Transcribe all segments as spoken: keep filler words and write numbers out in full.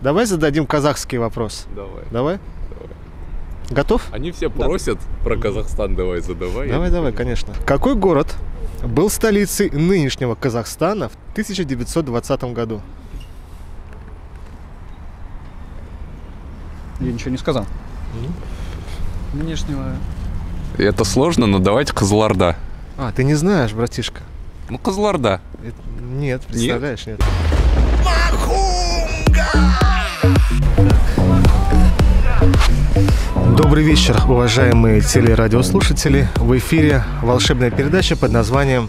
Давай зададим казахский вопрос. Давай. Давай? Давай. Готов? Они все просят да. про Казахстан, давай задавай. Давай, давай, конечно. Какой город был столицей нынешнего Казахстана в тысяча девятьсот двадцатом году? Я ничего не сказал. Mm. Нынешнего... Это сложно, но давайте Кызылорда. А, ты не знаешь, братишка? Ну, Кызылорда. Это... Нет, представляешь, нет. Добрый вечер, уважаемые телерадиослушатели. В эфире волшебная передача под названием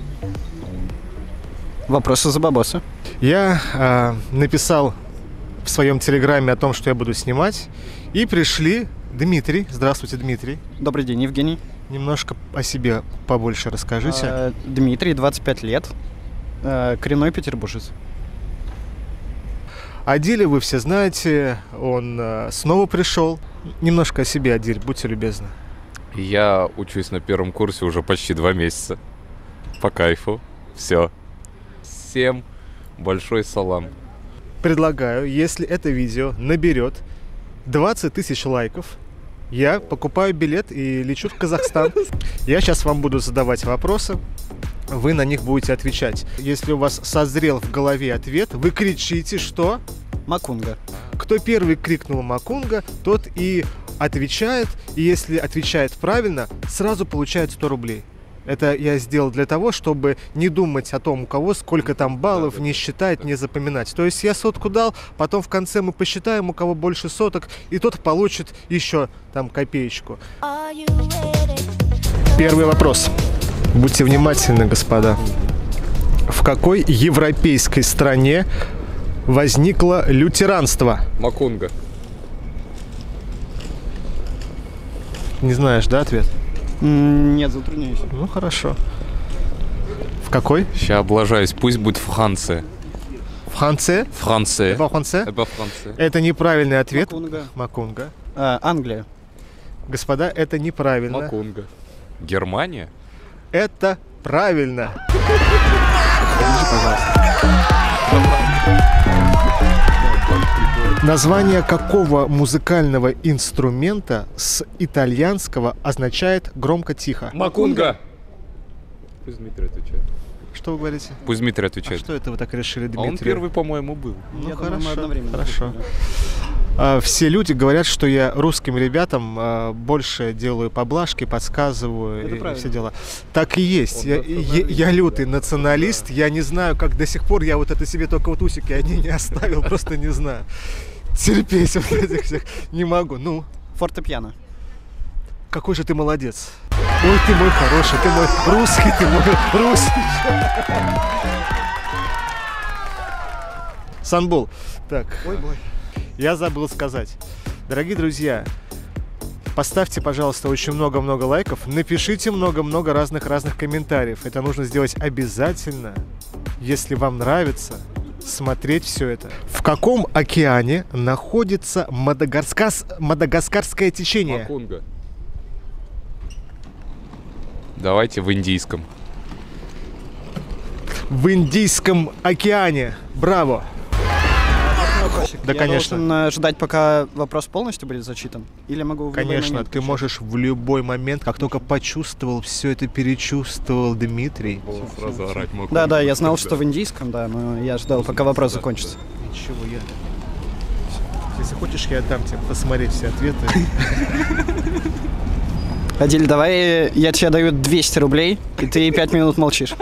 «Вопросы за бабосы». Я э, написал в своем телеграме о том, что я буду снимать, и пришли Дмитрий. Здравствуйте, Дмитрий. Добрый день, Евгений. Немножко о себе побольше расскажите. А, Дмитрий, двадцать пять лет, а, коренной петербуржец. Адиля вы все знаете, он э, снова пришел. Немножко о себе, Адиль, будьте любезны. Я учусь на первом курсе уже почти два месяца. По кайфу. Все. Всем большой салам. Предлагаю, если это видео наберет двадцать тысяч лайков, я покупаю билет и лечу в Казахстан. Я сейчас вам буду задавать вопросы, вы на них будете отвечать. Если у вас созрел в голове ответ, вы кричите, что? Макунга. Кто первый крикнул Макунга, тот и отвечает. И если отвечает правильно, сразу получает сто рублей. Это я сделал для того, чтобы не думать о том, у кого сколько там баллов, не считать, не запоминать. То есть я сотку дал, потом в конце мы посчитаем, у кого больше соток, и тот получит еще там копеечку. Первый вопрос. Будьте внимательны, господа. В какой европейской стране возникло лютеранство? Макунга. Не знаешь, да, ответ? Нет, затрудняюсь. Ну, хорошо. В какой? Сейчас облажаюсь. Пусть будет Франция. Франция? Франция. Это Франция? Это Франция. Это неправильный ответ. Макунга. Макунга. А, Англия. Господа, это неправильно. Макунга. Германия? Это правильно. Скажите, пожалуйста. Название какого музыкального инструмента с итальянского означает громко-тихо? Макунга. Пусть Дмитрий отвечает. Что вы говорите? Пусть Дмитрий А отвечает. что это вы так решили, А Дмитрий? он первый, по-моему, был. Ну, Я хорошо, думаю, мы одновременно хорошо. ответили. А, все люди говорят, что я русским ребятам а, больше делаю поблажки, подсказываю Это и, и правильно. все дела. Так и есть. Он Я, я, я лютый националист. Я не знаю, как до сих пор я вот это себе только вот усики одни не оставил, просто не знаю. Терпеть вот этих всех не могу. Ну, Фортепиано. какой же ты молодец. Ой, ты мой хороший, ты мой русский, ты мой русский. Санбул. Так. Ой, бой. Я забыл сказать. Дорогие друзья, поставьте, пожалуйста, очень много-много лайков. Напишите много-много разных-разных комментариев. Это нужно сделать обязательно, если вам нравится смотреть все это. В каком океане находится Мадагаскар... Мадагаскарское течение? Макунга. Давайте в Индийском. В Индийском океане. Браво! Да, Я конечно. должен э, ждать, пока вопрос полностью будет зачитан? Или могу в любой Конечно, момент ты включать? можешь в любой момент, как только почувствовал, все это перечувствовал, Дмитрий. Сразу орать Макунга. Да, да, я знал, что в индийском, да, но я ждал, пока вопрос закончится. Ничего, я... Если хочешь, я дам тебе посмотреть все ответы. Адиль, давай я тебе даю двести рублей, и ты пять минут молчишь.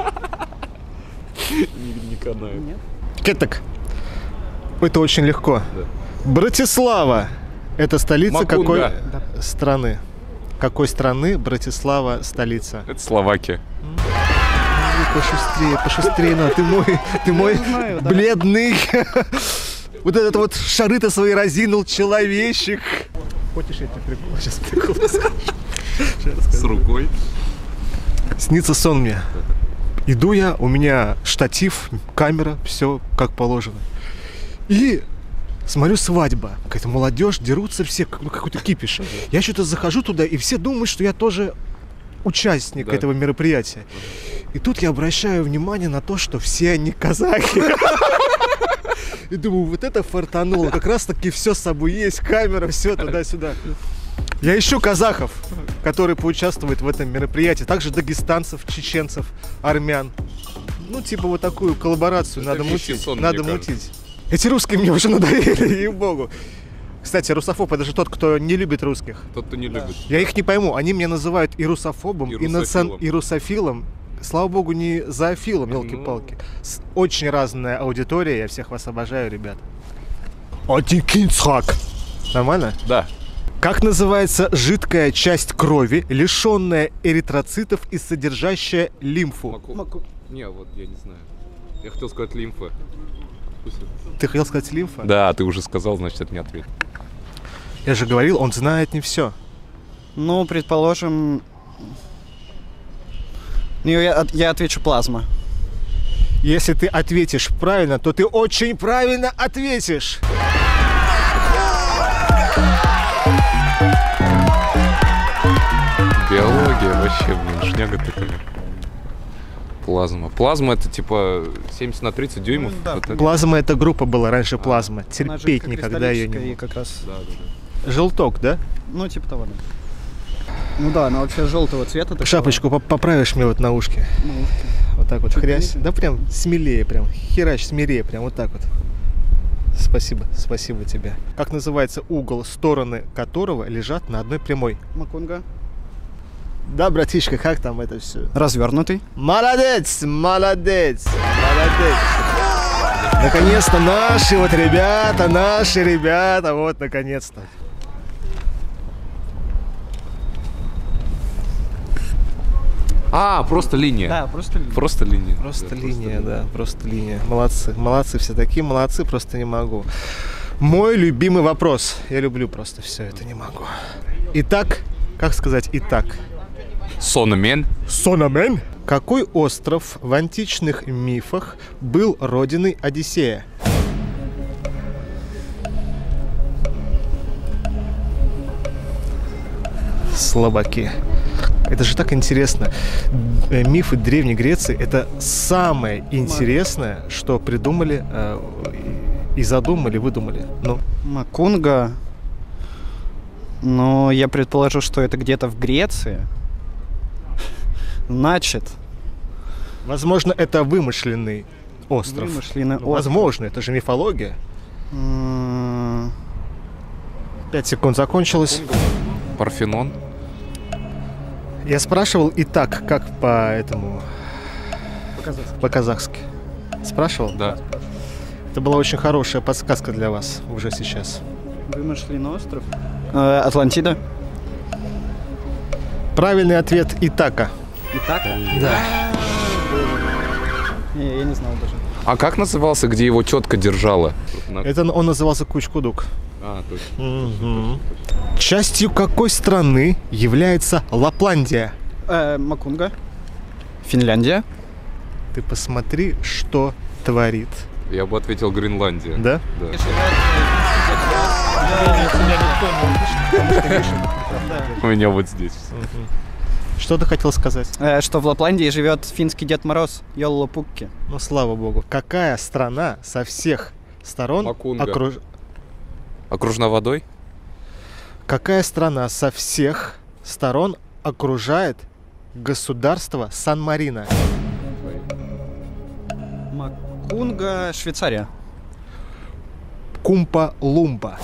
Не канает. Кеток. Это очень легко. Да. Братислава. Это столица Макунга. какой страны? Какой страны Братислава столица? Это Словакия. Пошустрее, пошустрее, но ты мой, ты мой знаю, да. бледный. Вот этот вот шары-то свои разинул человечек. Хочешь, я тебе прикол? Сейчас прикол расскажу. С рукой. Снится сон мне. Иду я, у меня штатив, камера, все как положено. И смотрю, свадьба. Какая-то молодежь, дерутся все, ну, какой-то кипиш. Я что-то захожу туда, и все думают, что я тоже участник Да. этого мероприятия. И тут я обращаю внимание на то, что все они казахи. И думаю, вот это фартануло. Как раз таки все с собой есть, камера, все туда-сюда. Я ищу казахов, которые поучаствуют в этом мероприятии. Также дагестанцев, чеченцев, армян. Ну, типа вот такую коллаборацию надо мутить. сон, Надо мутить. Эти русские мне уже надоели, ей-богу. Кстати, русофоб — это же тот, кто не любит русских. Тот, кто не любит. Я их не пойму. Они меня называют и русофобом, И и, национ... русофилом. и русофилом. Слава богу, не зоофилом, елки-палки. С- Очень разная аудитория. Я всех вас обожаю, ребят. Атикинцхак. Нормально? Да. Как называется жидкая часть крови, лишенная эритроцитов и содержащая лимфу? Маку- Маку- Не, вот я не знаю. Я хотел сказать лимфа. Пусть это- Ты хотел сказать лимфа? Да, ты уже сказал, значит, это не ответ. Я же говорил, он знает не все. Ну, предположим... Ну, я, от- я отвечу плазма. Если ты ответишь правильно, то ты очень правильно ответишь. Биология вообще, блин, шняга такая. Плазма. Плазма это типа семьдесят на тридцать дюймов. Ну, да. Вот это. Плазма — это группа была раньше, плазма. Она Терпеть же никогда ее не кристаллическая и мог. как раз... Да, да, да. Желток, да? Ну, типа того, да. Ну да, она вообще желтого цвета. такого. Шапочку поп- поправишь мне вот на ушке. Ну, ушки. Вот так вот, Чуть хрясь. ниже. Да прям смелее, прям. Херач, смелее, прям вот так вот. Спасибо, спасибо тебе. Как называется угол, стороны которого лежат на одной прямой? Макунга. Да, братишка, как там это все? Развернутый. Молодец, молодец, молодец. Наконец-то наши вот ребята, наши ребята, вот наконец-то. А, просто линия. Да, просто линия. Просто линия. Просто Да, линия, да, просто линия. Молодцы, молодцы, все такие молодцы, просто не могу. Мой любимый вопрос. Я люблю просто все это, не могу. Итак, как сказать итак? Сонмен. Сонамен. Какой остров в античных мифах был родиной Одиссея? Слабаки. Это же так интересно. Э, Мифы Древней Греции — это самое интересное, что придумали э, и и задумали, выдумали. Ну, Макунга. Но я предположу, что это где-то в Греции. Значит, возможно, это вымышленный остров. вымышленный Ну, остров. возможно, это же мифология. М, Пять секунд закончилось. Парфенон. Я спрашивал и так, как по этому, По-казахски. по-казахски. Спрашивал? Да. Это была очень хорошая подсказка для вас уже сейчас. Вымышленный остров. Э, Атлантида. Правильный ответ — Итака. Итак? Да. Не, я не знал даже. А как назывался, где его тетка держала? На- Это он назывался Кучкудук. А, точно. Мгм. Частью какой страны является Лапландия? Э, Макунга. Финляндия. Ты посмотри, что творит. Я бы ответил Гренландия. Да? Да. У меня вот здесь. Мгм. Что ты хотел сказать? Э, что в Лапландии живет финский Дед Мороз Йолло-Пукки. Ну, слава богу. Какая страна со всех сторон Макунга. окруж... Окружной водой? Какая страна со всех сторон окружает государство Сан-Марино? Макунга, Швейцария. Кумпа-Лумпа.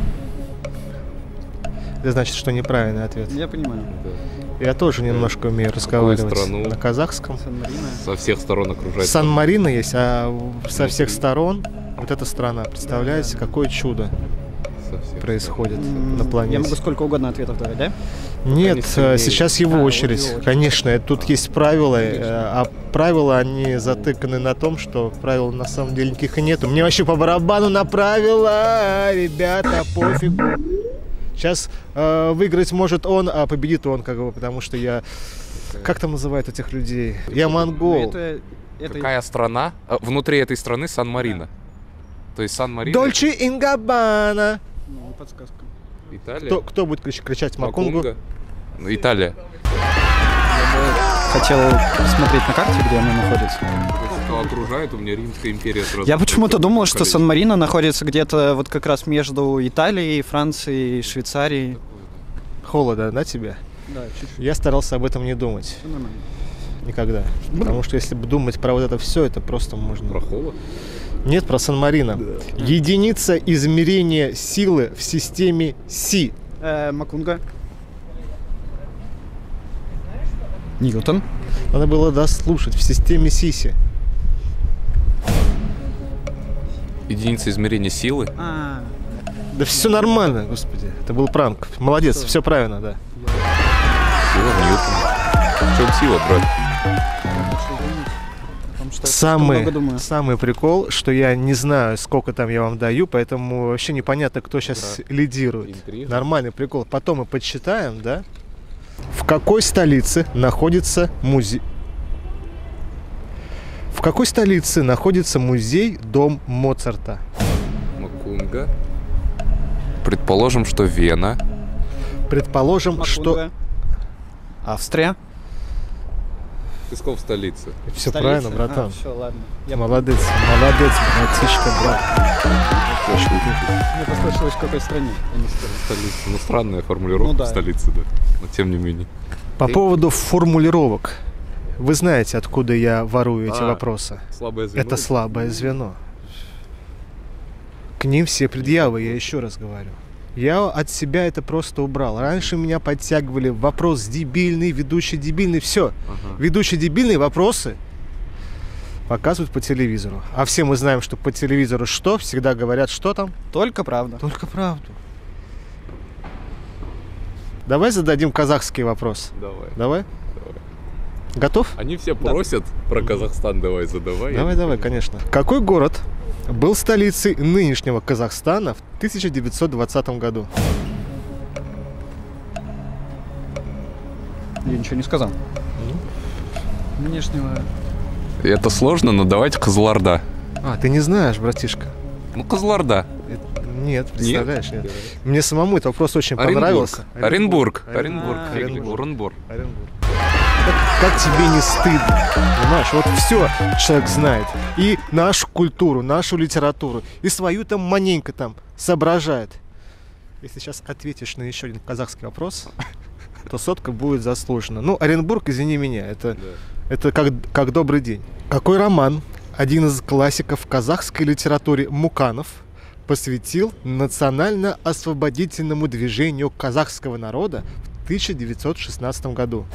Это значит, что неправильный ответ. Я понимаю. Я тоже немножко умею разговаривать страну? на казахском. Сан-Марино. Со всех сторон окружает. Сан-Марино есть, а со всех сторон вот эта страна. Представляете, какое чудо Со всех происходит М, на планете. Я могу сколько угодно ответов давать, да? Нет, не э, сильнее. сейчас его А, вот очередь. его очередь. Конечно, тут есть правила, э, а правила, они затыканы на том, что правил на самом деле никаких и нету. Мне вообще по барабану на правила, ребята, пофигу. Сейчас э, выиграть может он, а победит он, как бы, потому что я... Как там называют этих людей? Я монгол. Это, это... Какая страна? А, внутри этой страны Сан-Марино. То есть Сан-Марино. Дольче Ингабана. Ну, подсказка. Италия. Кто, кто будет крич- кричать Макунгу? Макунга. Ну, Италия. Хотел посмотреть на карте, где она находится. что окружает, у меня Римская империя сразу. Я почему-то думал, что количество. Сан-Марино находится где-то вот как раз между Италией, Францией, Швейцарией. Холодно, да, тебе? Да, чуть-чуть. Я старался об этом не думать. Всё нормально. Никогда. Потому что если бы думать про вот это все, это просто можно... Про холод? Нет, про Сан-Марино. Единица измерения силы в системе Си. Э, Макунга. Ньютон. Надо было дослушать. В системе Сиси. Единица измерения силы? А, Да все нормально, господи. Это был пранк. Молодец, все правильно, да. Сила Ньютона. В чем сила, брат? потому что я Самый, много думаю. самый прикол, что я не знаю, сколько там я вам даю, поэтому вообще непонятно, кто сейчас лидирует. Интрига. Нормальный прикол. Потом мы подсчитаем, да? В какой столице находится музей? В какой столице находится музей Дом Моцарта? Макунга. Предположим, что Вена. Предположим, что... Макунга. Австрия. Ты сказал в столице. Все Столица? правильно, братан. А, все, ладно. Я Молодец, молодец, братишка, брат. Мне послышалось, в какой стране. Я не сказал. Столица. Ну, странная формулировка Ну да. столицы, да. Но тем не менее. По поводу формулировок. Вы знаете, откуда я ворую эти А, вопросы? Слабое звено. Это слабое звено. К ним все предъявы, я еще раз говорю. Я от себя это просто убрал. Раньше меня подтягивали вопрос дебильный, ведущий дебильный, все. Ага. Ведущие дебильные вопросы показывают по телевизору. А все мы знаем, что по телевизору что? Всегда говорят, что там? Только правда. Только правду. Давай зададим казахский вопрос. Давай. Давай? Давай. Готов? Они все просят про Казахстан, давай задавай. Давай, Я давай, не конечно. Какой город был столицей нынешнего Казахстана в тысяча девятьсот двадцатом году? Я ничего не сказал. Внешнего... знаю. Это сложно, но давайте Кызылорда. А, ты не знаешь, братишка? Ну, Кызылорда. Это- Нет, представляешь, нет. Нет. Мне самому этот вопрос очень Оренбург. понравился. Оренбург. Оренбург. Оренбург. А, Оренбург. Оренбург. Оренбург. Как, как тебе не стыдно? Понимаешь, вот все человек знает. И нашу культуру, нашу литературу, и свою там маненько там соображает. Если сейчас ответишь на еще один казахский вопрос, то сотка будет заслужена. Ну, Оренбург, извини меня, это, Да. это как, как добрый день. Какой роман один из классиков казахской литературы Муканов посвятил национально-освободительному движению казахского народа в тысяча девятьсот шестнадцатом году?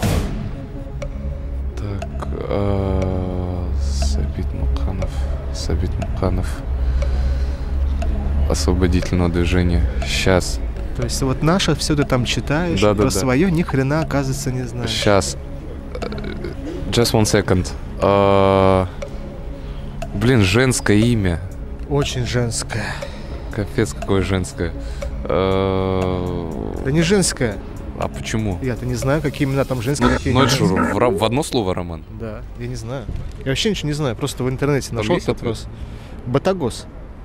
Так, э, Сабит Муканов. Сабит Муканов. Освободительного движения. Сейчас. То есть вот наше все ты там читаешь, Да, да, про да. свое ни хрена, оказывается, не знаешь. Сейчас. Just one second. Э, Блин, женское имя. Очень женское. Капец, какое женское. Э, Да не женское. А почему? Я-то не знаю, какие имена там женские, Ну, какие ну не это же женские. в, ра- в одно слово роман. Да, я не знаю. Я вообще ничего не знаю, просто в интернете Там нашел есть этот вопрос. Батагос.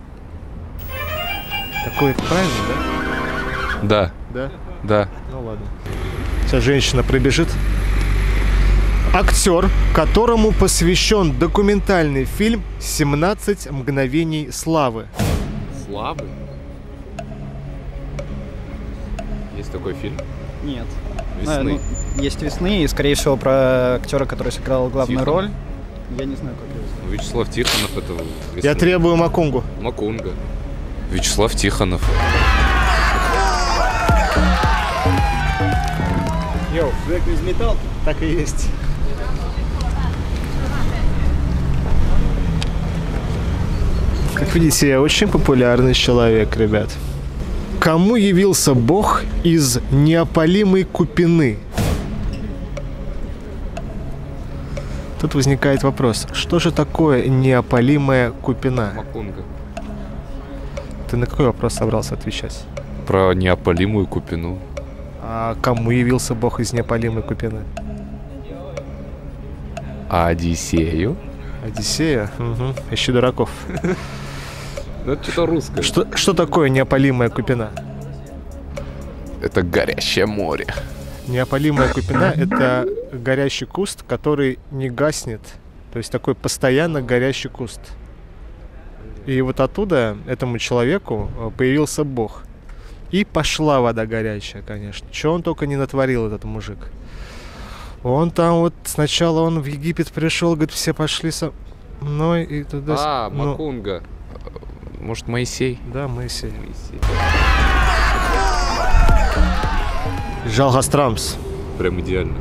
Такое правильно, Да, да? Да? да. Ну ладно. Сейчас женщина пробежит. Актер, которому посвящен документальный фильм «семнадцать мгновений славы». Слабый? Есть такой фильм? Нет. Весны. А, ну, есть «Весны», и, скорее всего, про актера, который сыграл главную Тихон. роль. Я не знаю, как его зовут. Ну, Вячеслав Тихонов это «Весны». Я требую Макунгу. Макунга. Вячеслав Тихонов. Йоу, Человек из металл. так и есть. Как видите, я очень популярный человек, ребят. Кому явился Бог из неопалимой купины? Тут возникает вопрос, что же такое неопалимая купина? Макунга. Ты на какой вопрос собрался отвечать? Про неопалимую купину. А кому явился Бог из неопалимой купины? А Одиссею? Одиссея? Угу. Ищи дураков. Ну это что-то русское. Что, что такое неопалимая купина? Это горящее море. Неопалимая купина – это горящий куст, который не гаснет, То есть такой постоянно горящий куст. И вот оттуда этому человеку появился Бог. И пошла вода горячая, конечно. Чего он только не натворил, этот мужик. Он там вот, сначала он в Египет пришел, говорит, все пошли со мной и туда... А, ну, Макунга. Может, Моисей? Да, Моисей. Моисей. Жалгастрамс. Прям идеально.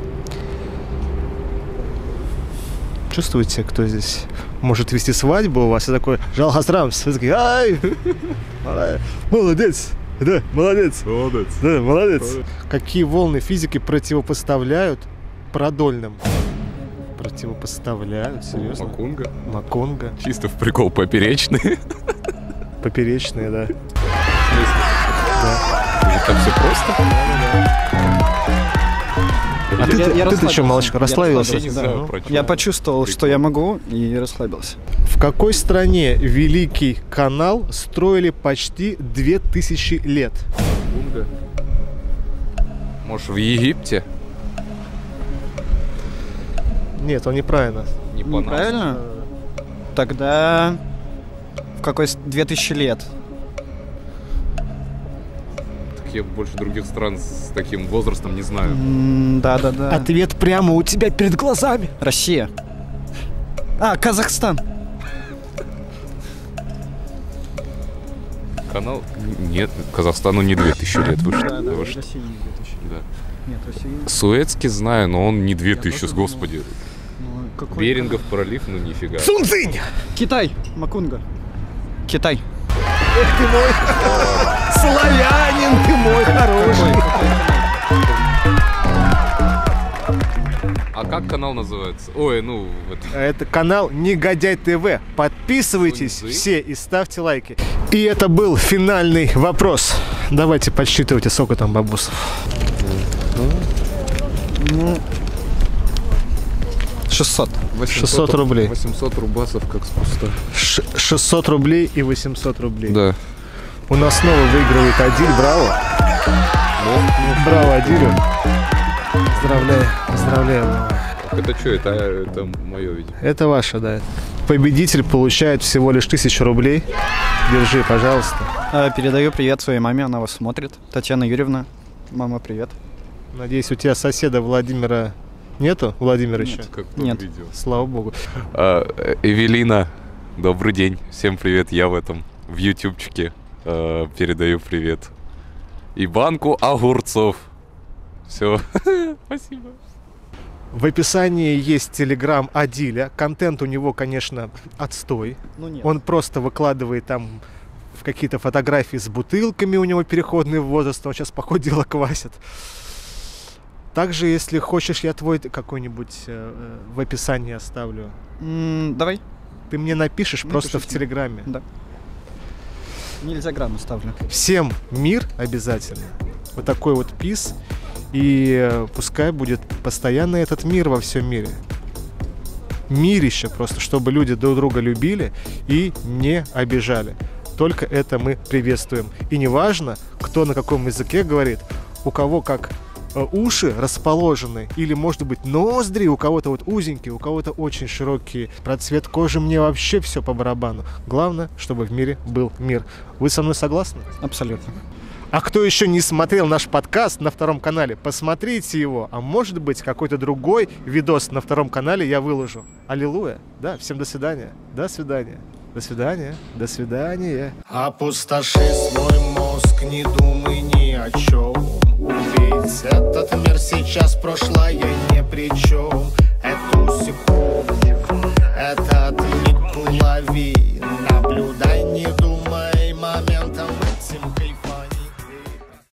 Чувствуете, кто здесь может вести свадьбу у вас? И такой Жалгастрамс. Вы такие, ай! Молодец! Да, молодец! Молодец. Да, молодец! Какие волны физики противопоставляют продольным? Противопоставляют? Серьезно? Макунга. Макунга. Чисто в прикол поперечные. Поперечные, да. Да. Так все просто? А ты, Я- ты, я ты, ты что, расслабился. малышка, Я расслабился? Я не Да. знаю, Ну. про чё. Я почувствовал, Прикол. что я могу, и расслабился. В какой стране Великий канал строили почти две тысячи лет? Макунга. Может, в Египте? Нет, он неправильно. Не по нас. Неправильно? Тогда в какой с- две тысячи лет? Так я больше других стран с таким возрастом не знаю. М, Да-да-да. Ответ прямо у тебя перед глазами. Россия. А, Казахстан. Канал? Нет, Казахстану не две тысячи лет. Вы что? Да, да, Вы что? Россия не две тысячи. Да. Нет, Россия. Суэцкий знаю, но он не две Я тысячи, тоже господи. Ну, какой Берингов пролив, ну нифига. Сунцзинь! канал? Китай. Макунга. Китай. Эх ты мой славянин, ты мой хороший. А как канал называется? Ой, ну... это- Это канал Негодяй ТВ. Подписывайтесь Сунцзы. все и ставьте лайки. И это был финальный вопрос. Давайте подсчитывайте, сколько там бабусов. Ну, шестьсот. шестьсот рублей. восемьсот рубасов как с куста. Ш- шестьсот рублей и восемьсот рублей. Да. У нас снова выигрывает Адиль. Браво. Ну, Браво, Адилю. Поздравляю. Поздравляю. это что? Это, это мое видео. Это ваше, да. Победитель получает всего лишь тысячу рублей. Держи, пожалуйста. А, Передаю привет своей маме, она вас смотрит. Татьяна Юрьевна. Мама, привет. Надеюсь, у тебя соседа Владимира нету? Владимир еще? Как в том Нет. видео. Слава богу. А, э, Эвелина, добрый день. Всем привет. Я в этом, в ютубчике э, передаю привет. И банку огурцов. Все. Спасибо. В описании есть телеграм Адиля. Контент у него, конечно, отстой. Ну нет. Он просто выкладывает там в какие-то фотографии с бутылками, у него переходный возраст, он сейчас похудел, квасит. Также, если хочешь, я твой какой-нибудь э, э, в описании оставлю. М, Давай. Ты мне напишешь Напиши просто в мне. телеграме. Да. Нельзя грамм ставлю. Всем мир обязательно. Вот такой вот пис. И э, пускай будет постоянно этот мир во всем мире. Мирище просто, чтобы люди друг друга любили и не обижали. Только это мы приветствуем. И неважно, кто на каком языке говорит, у кого как э, уши расположены, или, может быть, ноздри, у кого-то вот узенькие, у кого-то очень широкие. Про цвет кожи мне вообще все по барабану. Главное, чтобы в мире был мир. Вы со мной согласны? Абсолютно. А кто еще не смотрел наш подкаст на втором канале, посмотрите его. А может быть, какой-то другой видос на втором канале я выложу. Аллилуйя. Да, всем до свидания. До свидания. До свидания. До свидания. Опустоши свой мозг, не думай ни о чем. Увидеть этот мир сейчас, прошлое ни при чем. Эту секунду, этот миг улови.